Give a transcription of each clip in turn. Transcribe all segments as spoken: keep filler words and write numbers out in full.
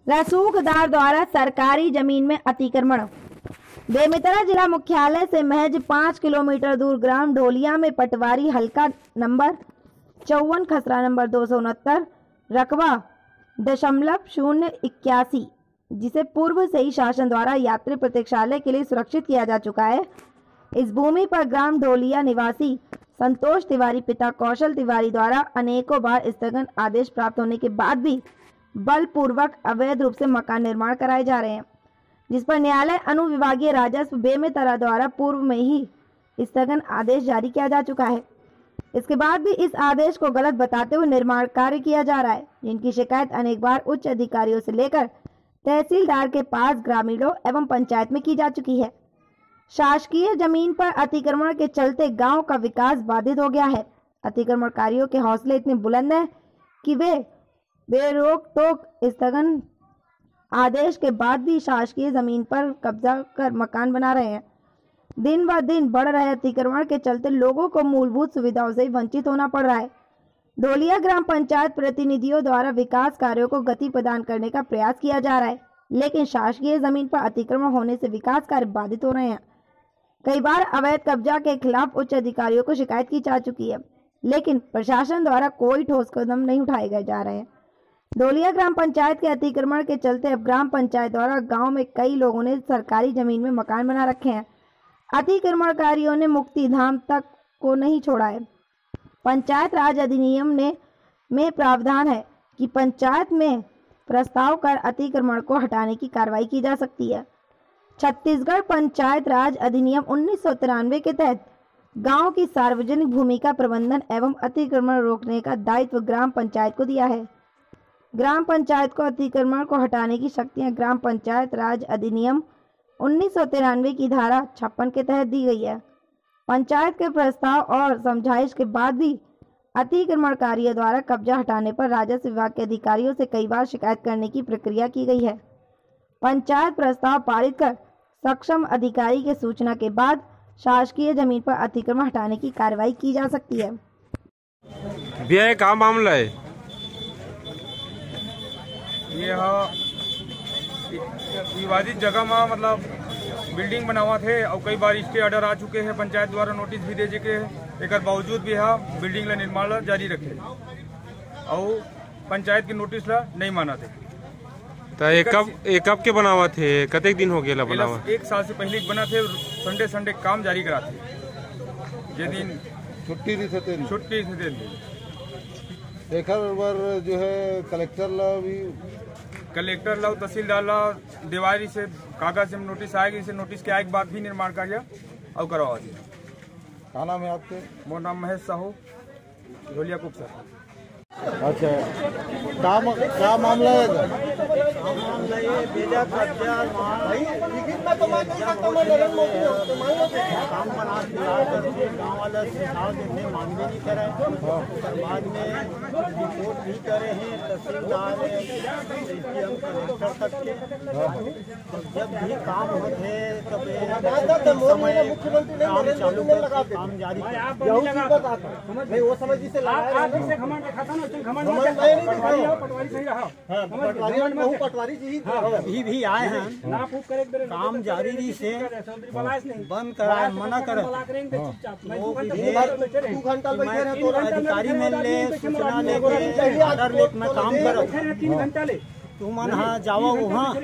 रसूखदार द्वारा सरकारी जमीन में अतिक्रमण। बेमेतरा जिला मुख्यालय से महज पाँच किलोमीटर दूर ग्राम ढोलिया में पटवारी हल्का नंबर चौवन खसरा नंबर दो सौ उनहत्तर रकबा दशमलव शून्य इक्यासी, जिसे पूर्व से ही शासन द्वारा यात्री प्रतीक्षालय के लिए सुरक्षित किया जा चुका है। इस भूमि पर ग्राम ढोलिया निवासी संतोष तिवारी पिता कौशल तिवारी द्वारा अनेकों बार स्थगन आदेश प्राप्त होने के बाद भी बलपूर्वक अवैध रूप से मकान निर्माण कराए जा रहे हैं, जिस पर न्यायालय अनुविभागीय राजस्व बेमेतरा द्वारा पूर्व में ही स्थगन आदेश जारी किया जा चुका है। इसके बाद भी इस आदेश को गलत बताते हुए निर्माण कार्य किया जा रहा है, जिनकी शिकायत अनेक बार उच्च अधिकारियों से लेकर तहसीलदार के पास ग्रामीणों एवं पंचायत में की जा चुकी है। शासकीय जमीन पर अतिक्रमण के चलते गांव का विकास बाधित हो गया है। अतिक्रमणकारियों के हौसले इतने बुलंद हैं कि वे बेरोक टोक स्थगन आदेश के बाद भी शासकीय जमीन पर कब्जा कर मकान बना रहे हैं। दिन ब दिन बढ़ रहे अतिक्रमण के चलते लोगों को मूलभूत सुविधाओं से वंचित होना पड़ रहा है। ढोलिया ग्राम पंचायत प्रतिनिधियों द्वारा विकास कार्यों को गति प्रदान करने का प्रयास किया जा रहा है, लेकिन शासकीय जमीन पर अतिक्रमण होने से विकास कार्य बाधित हो रहे हैं। कई बार अवैध कब्जा के खिलाफ उच्च अधिकारियों को शिकायत की जा चुकी है, लेकिन प्रशासन द्वारा कोई ठोस कदम नहीं उठाए गए जा रहे हैं। ढोलिया ग्राम पंचायत के अतिक्रमण के चलते अब ग्राम पंचायत द्वारा गांव में कई लोगों ने सरकारी जमीन में मकान बना रखे हैं। अतिक्रमणकारियों ने मुक्ति धाम तक को नहीं छोड़ा है। पंचायत राज अधिनियम ने में प्रावधान है कि पंचायत में प्रस्ताव कर अतिक्रमण को हटाने की कार्रवाई की जा सकती है। छत्तीसगढ़ पंचायत राज अधिनियम उन्नीस सौ तिरानवे के तहत गांव की सार्वजनिक भूमि का प्रबंधन एवं अतिक्रमण रोकने का दायित्व ग्राम पंचायत को दिया है। ग्राम पंचायत को अतिक्रमण को हटाने की शक्तियां ग्राम पंचायत राज अधिनियम उन्नीस सौ तिरानवे की धारा छप्पन के तहत दी गई है। पंचायत के प्रस्ताव और समझाइश के बाद भी अतिक्रमणकारियों द्वारा कब्जा हटाने पर राजस्व विभाग के अधिकारियों से कई बार शिकायत करने की प्रक्रिया की गई है। पंचायत प्रस्ताव पारित कर सक्षम अधिकारी के सूचना के बाद शासकीय जमीन पर अतिक्रमण हटाने की कार्रवाई की जा सकती है। भैया क्या मामला है? ये विवादित जगह में मतलब बिल्डिंग बनावा थे और कई बार स्टे ऑर्डर आ चुके हैं, पंचायत द्वारा नोटिस भी दे चुके हैं। एक बावजूद भी है बिल्डिंग ला निर्माण जारी रखे और पंचायत के नोटिस ला नहीं माना थे। तो एक कब एक कब के बनावा थे? कतेक दिन हो गया बनावा? एक साल से पहले बना थे। संडे संडे काम जारी कराते जे दिन छुट्टी नहीं थे छुट्टी थे देखर बार जो है कलेक्टर ला भी कलेक्टर ला तहसीलदार ला देवारी से कागज से नोटिस आएगी। इसे नोटिस के आए के बाद भी निर्माण कार्य और करवा दिया। क्या नाम है आपके? मोर नाम महेश साहू, ढोलिया कुप सर। अच्छा, क्या क्या मामला है? मामला ये बेजा कब्जा काम बना दिया करके गाँव वाला सुझाव देने मांगे नहीं करे। बाद में रिपोर्ट भी करे हैं तहसीलदार कलेक्टर तक के। जब भी काम होते तब समय काम चालू करके काम जारी वो समझ से पटवारी जी अभी भी आए हैं। काम जारी रही से बंद कराए मना करे अधिकारी मिल ले सूचना लेके आधार लेके मैं काम कर तू मन हाँ जाओ वहाँ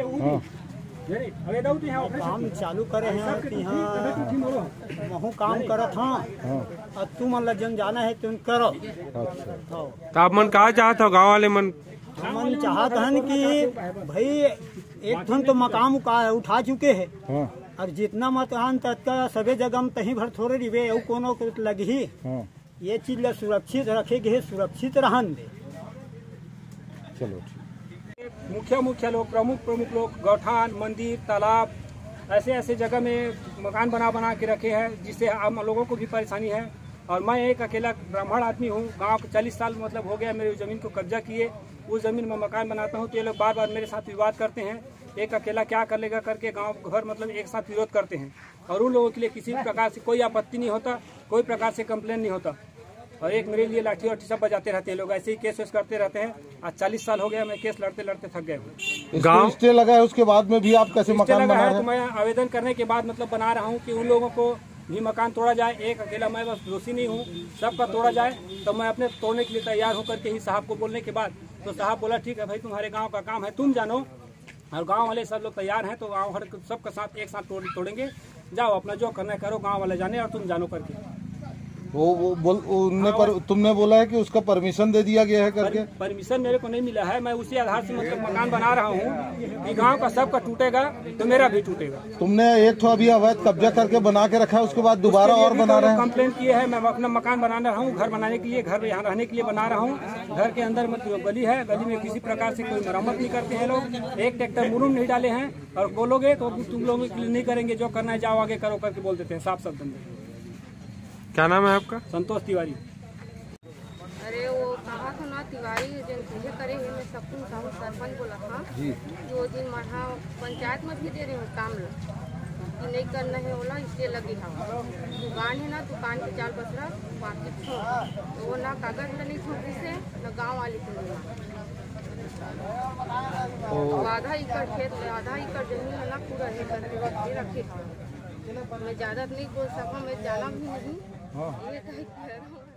काम चालू करे हैं कि हाँ वहाँ काम करत हाँ और तू मन जन जाना है तुम करो। तो आप मन कहा चाहत हो? गाँव वाले मन मन चाहत हन कि भाई एक ठन तो मकाम उठा चुके हैं और जितना मकान तक सभी जगह में तही भर थोड़े रिवे और कोनो को लगी ये चीज ला सुरक्षित रखेगी, सुरक्षित रहन दे। चलो मुख्य मुख्य लोग प्रमुख प्रमुख लोग गौठान मंदिर तालाब ऐसे ऐसे जगह में मकान बना बना के रखे हैं, जिससे आम लोगों को भी परेशानी है। और मैं एक अकेला ब्राह्मण आदमी हूँ। गांव के चालीस साल मतलब हो गया मेरी ज़मीन को कब्जा किए। उस ज़मीन में मकान बनाता हूँ तो ये लोग बार बार मेरे साथ विवाद करते हैं। एक अकेला क्या कर लेगा करके गांव घर मतलब एक साथ विरोध करते हैं और उन लोगों के लिए किसी प्रकार से कोई आपत्ति नहीं होता, कोई प्रकार से कंप्लेन नहीं होता। और एक मेरे लिए लाठी वाठी सब बजाते रहते हैं लोग, ऐसे ही केस वेस करते रहते हैं। आज चालीस साल हो गया, मैं केस लड़ते लड़ते थक गया हूँ। गांव स्टे लगा है, उसके बाद में भी आप कैसे मकान बना रहे हैं? तो मैं आवेदन करने के बाद मतलब बना रहा हूँ कि उन लोगों को भी मकान तोड़ा जाए। एक अकेला मैं बस दोषी नहीं हूँ, सबका तोड़ा जाए। तो मैं अपने तोड़ने के लिए तैयार होकर के ही साहब को बोलने के बाद तो साहब बोला ठीक है भाई, तुम्हारे गांव का काम है, तुम जानो। और गांव वाले सब लोग तैयार हैं, तो गांव हर सबका साथ एक साथ तोड़ तोड़ेंगे। जाओ अपना जो करना है करो, गांव वाले जाने और तुम जानो करके। वो वो बोल उनने पर तुमने बोला है कि उसका परमिशन दे दिया गया है करके? परमिशन मेरे को नहीं मिला है। मैं उसी आधार से मतलब मकान बना रहा हूँ कि गांव का सबका टूटेगा तो मेरा भी टूटेगा। तुमने एक तो अभी अवैध कब्जा करके बना के रखा है, उसके बाद दोबारा और बना रहे हैं? कंप्लेंट किए है। मैं अपना मकान बना रहा हूँ, घर बनाने के लिए, घर यहाँ रहने के लिए बना रहा हूँ। घर के अंदर मतलब गली है, गली में किसी प्रकार से कोई मरम्मत नहीं करते हैं लोग। एक ट्रैक्टर मुरुम नहीं डाले हैं, और बोलोगे तो तुम लोगों के लिए नहीं करेंगे, जो करना है जाओ आगे करो करके बोल देते हैं साफ शब्द में। क्या नाम है आपका? संतोष तिवारी। अरे वो कहा था ना तिवारी जन पूजे करे है, मैं सब कुछ साहू सरपंच बोला था जी। वो दिन महा पंचायत में भी दे रहे हो काम लो कि नहीं करना है, बोला इसलिए लगी हम दुकान है ना, दुकान के चाल बसरा बाकी तो वो ना कागज नहीं छोटी से ना गाँव वाले को आधा एकड़ खेत आधा एकड़ जमीन है ना, पूरा है करके रखे। मैं ज्यादा नहीं बोल सका, मैं जाना भी नहीं। ये कह